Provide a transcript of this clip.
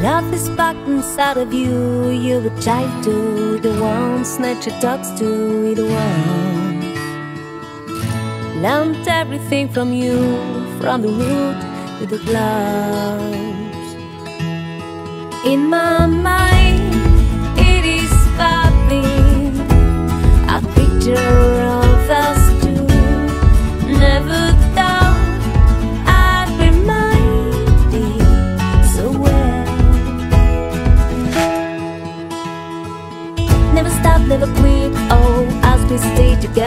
love is back inside of you. You would try to the ones nature talks to the ones. Learned everything from you, from the root to the clouds. In my mind, it is popping a picture of us two. Never thought I'd remind you so well. Never stop, never quit, oh, as we stay together.